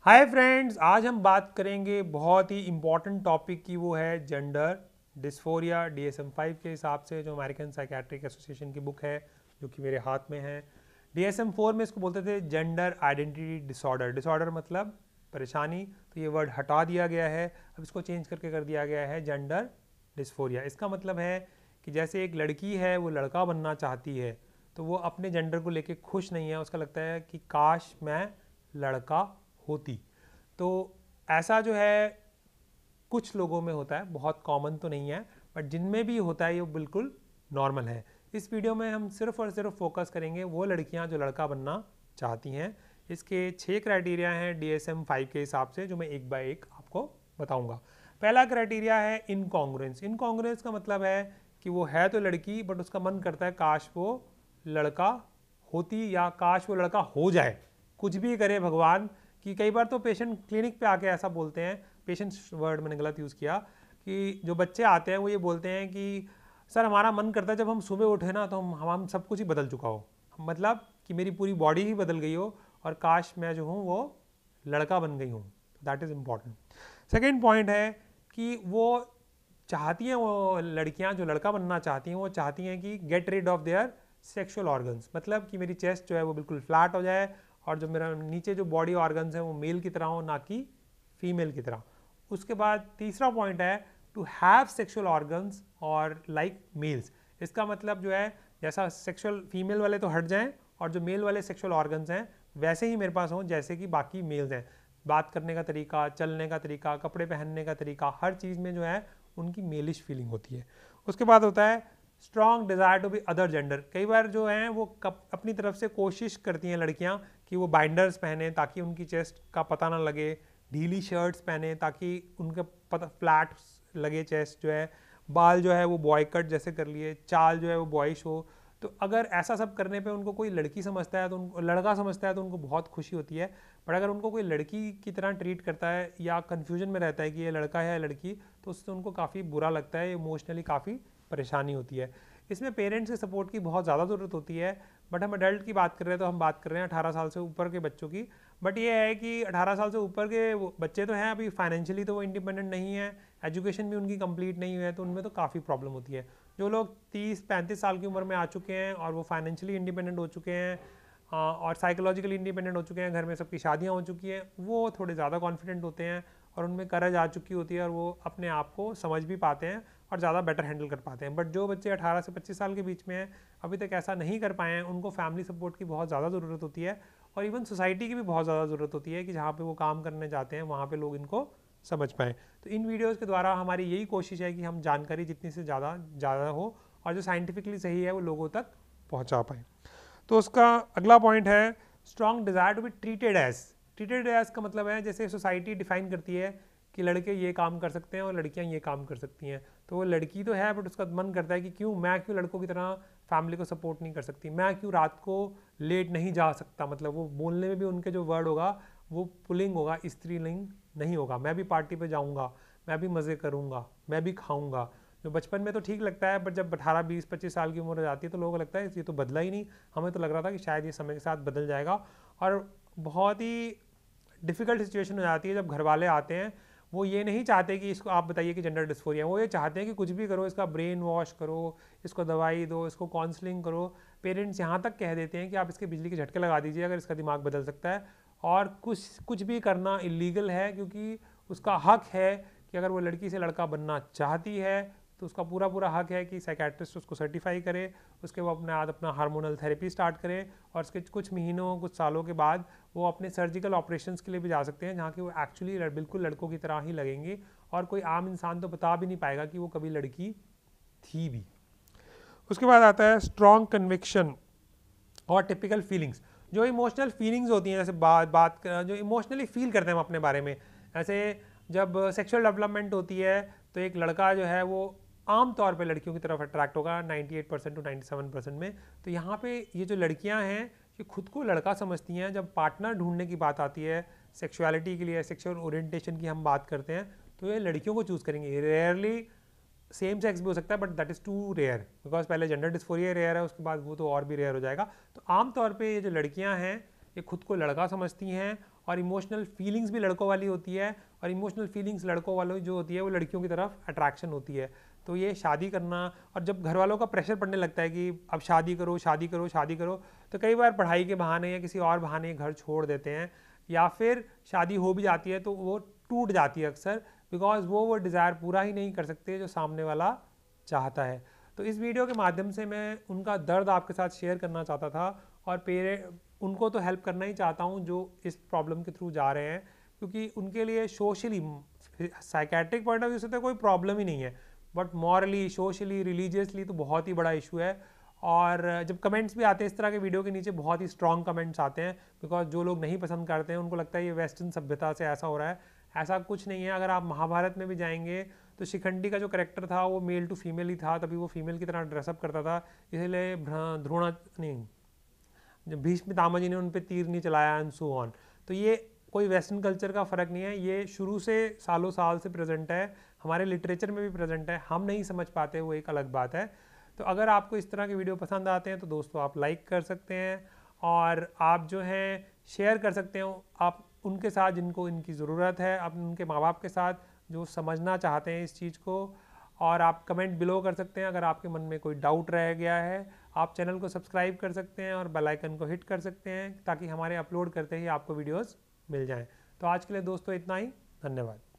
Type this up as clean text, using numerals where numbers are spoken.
Hi friends, आज हम बात करेंगे बहुत ही इम्पॉर्टेंट टॉपिक की। वो है जेंडर डिस्फोरिया। DSM-5 के हिसाब से, जो अमेरिकन साइकेट्रिक एसोसिएशन की बुक है, जो कि मेरे हाथ में है। DSM-4 में इसको बोलते थे जेंडर आइडेंटिटी डिसऑर्डर। डिसऑर्डर मतलब परेशानी, तो ये वर्ड हटा दिया गया है। अब इसको चेंज करके कर दिया गया है जेंडर डिस्फोरिया। इसका मतलब है कि जैसे एक लड़की है, वो लड़का बनना चाहती है, तो वो अपने जेंडर को लेके खुश नहीं है। उसका लगता है कि काश मैं लड़का होती। तो ऐसा जो है कुछ लोगों में होता है, बहुत कॉमन तो नहीं है, बट जिनमें भी होता है ये बिल्कुल नॉर्मल है। इस वीडियो में हम सिर्फ और सिर्फ फोकस करेंगे वो लड़कियां जो लड़का बनना चाहती हैं। इसके 6 क्राइटेरिया हैं DSM-5 के हिसाब से, जो मैं एक बाय एक आपको बताऊंगा। पहला क्राइटेरिया है इनकॉन्ग्रुएंस। इनकॉन्ग्रुएंस का मतलब है कि वो है तो लड़की, बट उसका मन करता है काश वो लड़का होती, या काश वो लड़का हो जाए। कुछ भी करे भगवान। कि कई बार तो पेशेंट क्लिनिक पे आके ऐसा बोलते हैं, पेशेंट वर्ड मैंने गलत यूज़ किया, कि जो बच्चे आते हैं वो ये बोलते हैं कि सर हमारा मन करता है जब हम सुबह उठे ना, तो हम सब कुछ ही बदल चुका हो। मतलब कि मेरी पूरी बॉडी ही बदल गई हो, और काश मैं जो हूँ वो लड़का बन गई हूँ। That is important. Second point है कि वो चाहती हैं, वो लड़कियां जो लड़का बनना चाहती हैं, वो चाहती हैं कि get rid of their sexual organs. मतलब कि मेरी चेस्ट जो है वो बिल्कुल फ्लैट हो जाए, और जो मेरा नीचे जो बॉडी ऑर्गन्स हैं वो मेल की तरह हो, ना कि फीमेल की तरह। उसके बाद तीसरा पॉइंट है टू हैव सेक्सुअल ऑर्गन्स और लाइक मेल्स। इसका मतलब जो है जैसा सेक्सुअल फीमेल वाले तो हट जाएं, और जो मेल वाले सेक्सुअल ऑर्गन्स हैं वैसे ही मेरे पास हों जैसे कि बाकी मेल्स हैं। बात करने का तरीका, चलने का तरीका, कपड़े पहनने का तरीका, हर चीज़ में जो है उनकी मेलिश फीलिंग होती है। उसके बाद होता है strong desire to be other gender. कई बार जो है वो अपनी तरफ से कोशिश करती हैं लड़कियां कि वो बाइंडर्स पहने ताकि उनकी चेस्ट का पता ना लगे, ढीली शर्ट्स पहने ताकि उनका पता फ्लैट लगे चेस्ट जो है, बाल जो है वो बॉय कट जैसे कर लिए, चाल जो है वो बॉयश हो। तो अगर ऐसा सब करने पे उनको कोई लड़की समझता है, तो उनको लड़का समझता है, तो उनको बहुत खुशी होती है। बट अगर उनको कोई लड़की की तरह ट्रीट करता है, या कन्फ्यूजन में रहता है कि ये लड़का है या लड़की, तो उससे उनको काफ़ी बुरा लगता है, इमोशनली काफ़ी परेशानी होती है। इसमें पेरेंट्स के सपोर्ट की बहुत ज़्यादा ज़रूरत होती है। बट हम अडल्ट की बात कर रहे हैं, तो हम बात कर रहे हैं 18 साल से ऊपर के बच्चों की। बट ये है कि 18 साल से ऊपर के बच्चे तो हैं, अभी फाइनेंशियली तो वो इंडिपेंडेंट नहीं है, एजुकेशन भी उनकी कंप्लीट नहीं हुई है, तो उनमें तो काफ़ी प्रॉब्लम होती है। जो लोग 30-35 साल की उम्र में आ चुके हैं, और वो फाइनेंशियली इंडिपेंडेंट हो चुके हैं, और साइकोलॉजिकली इंडिपेंडेंट हो चुके हैं, घर में सबकी शादियाँ हो चुकी हैं, वो थोड़े ज़्यादा कॉन्फिडेंट होते हैं, और उनमें करज आ चुकी होती है, और वो अपने आप को समझ भी पाते हैं और ज़्यादा बेटर हैंडल कर पाते हैं। बट जो बच्चे 18 से 25 साल के बीच में हैं, अभी तक ऐसा नहीं कर पाए हैं, उनको फैमिली सपोर्ट की बहुत ज़्यादा ज़रूरत होती है, और इवन सोसाइटी की भी बहुत ज़्यादा ज़रूरत होती है कि जहाँ पे वो काम करने जाते हैं वहाँ पे लोग इनको समझ पाएँ। तो इन वीडियोज़ के द्वारा हमारी यही कोशिश है कि हम जानकारी जितनी से ज़्यादा हो, और जो साइंटिफिकली सही है वो लोगों तक पहुँचा पाएँ। तो उसका अगला पॉइंट है strong desire to be treated as. Treated as का मतलब है जैसे सोसाइटी डिफाइन करती है कि लड़के ये काम कर सकते हैं और लड़कियां ये काम कर सकती हैं, तो वो लड़की तो है, बट उसका मन करता है कि मैं क्यों लड़कों की तरह फैमिली को सपोर्ट नहीं कर सकती, मैं क्यों रात को लेट नहीं जा सकता। मतलब वो बोलने में भी उनके जो वर्ड होगा वो पुलिंग होगा, स्त्रीलिंग नहीं होगा। मैं भी पार्टी पे जाऊँगा, मैं भी मज़े करूँगा, मैं भी खाऊँगा। जो बचपन में तो ठीक लगता है, बट जब 18-20-25 साल की उम्र हो जाती है तो लोगों को लगता है ये तो बदला ही नहीं। हमें तो लग रहा था कि शायद ये समय के साथ बदल जाएगा, और बहुत ही डिफ़िकल्ट सिचुएशन हो जाती है जब घर वाले आते हैं। वो ये नहीं चाहते कि इसको आप बताइए कि जेंडर डिस्फोरिया, वो ये चाहते हैं कि कुछ भी करो, इसका ब्रेन वॉश करो, इसको दवाई दो, इसको काउंसलिंग करो। पेरेंट्स यहाँ तक कह देते हैं कि आप इसके बिजली के झटके लगा दीजिए अगर इसका दिमाग बदल सकता है। और कुछ भी करना इलीगल है, क्योंकि उसका हक है कि अगर वो लड़की से लड़का बनना चाहती है, तो उसका पूरा पूरा हक है कि साइकेट्रिस्ट उसको सर्टिफाई करे, उसके वो अपना हार्मोनल थेरेपी स्टार्ट करे, और उसके कुछ महीनों कुछ सालों के बाद वो अपने सर्जिकल ऑपरेशंस के लिए भी जा सकते हैं, जहाँ कि वो एक्चुअली बिल्कुल लड़कों की तरह ही लगेंगे, और कोई आम इंसान तो बता भी नहीं पाएगा कि वो कभी लड़की थी भी। उसके बाद आता है स्ट्रॉन्ग कन्विक्शन और टिपिकल फीलिंग्स। जो इमोशनल फीलिंग्स होती हैं, जैसे जो इमोशनली फील करते हैं हम अपने बारे में। ऐसे जब सेक्सुअल डेवलपमेंट होती है, तो एक लड़का जो है वो आम तौर पे लड़कियों की तरफ अट्रैक्ट होगा 98% टू 97% में। तो यहाँ पे ये जो लड़कियाँ हैं, ये खुद को लड़का समझती हैं। जब पार्टनर ढूंढने की बात आती है, सेक्सुअलिटी के लिए, सेक्सुअल ओरिएंटेशन की हम बात करते हैं, तो ये लड़कियों को चूज़ करेंगे। रेयरली सेम सेक्स भी हो सकता है, but that is too rare, because पहले जेंडर डिस्फोरिया रेयर है, उसके बाद वो तो और भी रेयर हो जाएगा। तो आमतौर पे ये जो लड़कियां हैं, ये खुद को लड़का समझती हैं, और इमोशनल फीलिंग्स भी लड़कों वाली होती है, और इमोशनल फीलिंग्स लड़कों वालों जो होती है वो लड़कियों की तरफ अट्रैक्शन होती है। तो ये शादी करना, और जब घर वालों का प्रेशर पड़ने लगता है कि अब शादी करो शादी करो शादी करो, तो कई बार पढ़ाई के बहाने या किसी और बहाने घर छोड़ देते हैं, या फिर शादी हो भी जाती है तो वो टूट जाती है अक्सर, बिकॉज वो डिज़ायर पूरा ही नहीं कर सकते जो सामने वाला चाहता है। तो इस वीडियो के माध्यम से मैं उनका दर्द आपके साथ शेयर करना चाहता था, और उनको तो हेल्प करना ही चाहता हूँ जो इस प्रॉब्लम के थ्रू जा रहे हैं, क्योंकि उनके लिए socially psychiatric point of view से तो कोई प्रॉब्लम ही नहीं है, बट मॉरली, सोशली, रिलीजियसली तो बहुत ही बड़ा इशू है। और जब कमेंट्स भी आते हैं इस तरह के वीडियो के नीचे, बहुत ही स्ट्रॉन्ग कमेंट्स आते हैं, बिकॉज जो लोग नहीं पसंद करते हैं उनको लगता है ये वेस्टर्न सभ्यता से ऐसा हो रहा है। ऐसा कुछ नहीं है। अगर आप महाभारत में भी जाएंगे तो शिखंडी का जो करेक्टर था वो मेल टू फीमेल ही था, तभी वो फीमेल की तरह ड्रेसअप करता था, इसलिए द्रोणा नहीं, जब भीष्म पितामह जी ने उन पर तीर नहीं चलाया एंड सो ऑन। तो ये कोई वेस्टर्न कल्चर का फ़र्क नहीं है, ये शुरू से सालों साल से प्रेजेंट है, हमारे लिटरेचर में भी प्रेजेंट है, हम नहीं समझ पाते, वो एक अलग बात है। तो अगर आपको इस तरह के वीडियो पसंद आते हैं तो दोस्तों आप लाइक कर सकते हैं, और आप जो हैं शेयर कर सकते हो आप उनके साथ जिनको इनकी ज़रूरत है, आप उनके माँ बाप के साथ जो समझना चाहते हैं इस चीज़ को। और आप कमेंट बिलो कर सकते हैं अगर आपके मन में कोई डाउट रह गया है। आप चैनल को सब्सक्राइब कर सकते हैं और बेल आइकन को हिट कर सकते हैं, ताकि हमारे अपलोड करते ही आपको वीडियोस मिल जाएं। तो आज के लिए दोस्तों इतना ही, धन्यवाद।